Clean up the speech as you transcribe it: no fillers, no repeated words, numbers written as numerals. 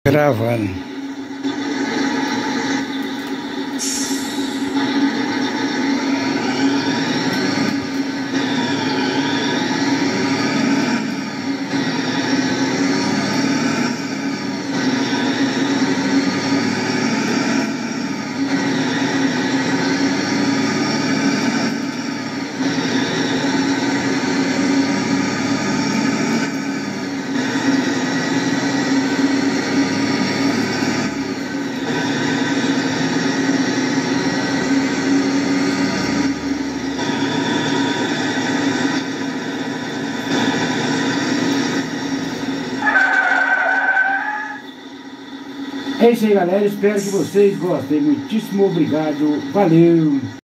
Gravando. É isso aí, galera. Espero que vocês gostem. Muitíssimo obrigado. Valeu!